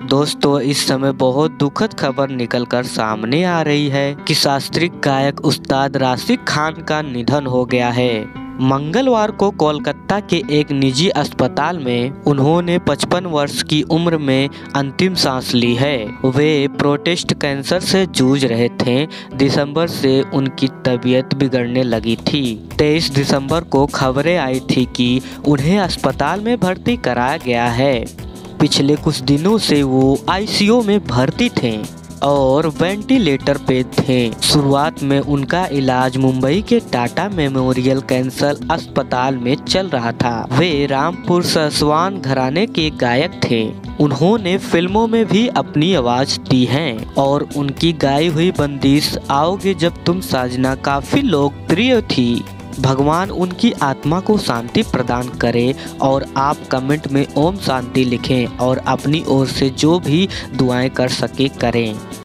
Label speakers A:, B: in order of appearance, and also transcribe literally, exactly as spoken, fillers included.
A: दोस्तों, इस समय बहुत दुखद खबर निकलकर सामने आ रही है कि शास्त्रीय गायक उस्ताद राशिद खान का निधन हो गया है। मंगलवार को कोलकाता के एक निजी अस्पताल में उन्होंने पचपन वर्ष की उम्र में अंतिम सांस ली है। वे प्रोस्टेट कैंसर से जूझ रहे थे। दिसंबर से उनकी तबीयत बिगड़ने लगी थी। तेईस दिसंबर को खबरें आई थी कि उन्हें अस्पताल में भर्ती कराया गया है। पिछले कुछ दिनों से वो आईसीयू में भर्ती थे और वेंटिलेटर पे थे। शुरुआत में उनका इलाज मुंबई के टाटा मेमोरियल कैंसर अस्पताल में चल रहा था। वे रामपुर ससवान घराने के गायक थे। उन्होंने फिल्मों में भी अपनी आवाज दी है और उनकी गाई हुई बंदिश आओगे जब तुम साजना काफी लोकप्रिय थी। भगवान उनकी आत्मा को शांति प्रदान करे और आप कमेंट में ओम शांति लिखें और अपनी ओर से जो भी दुआएं कर सके करें।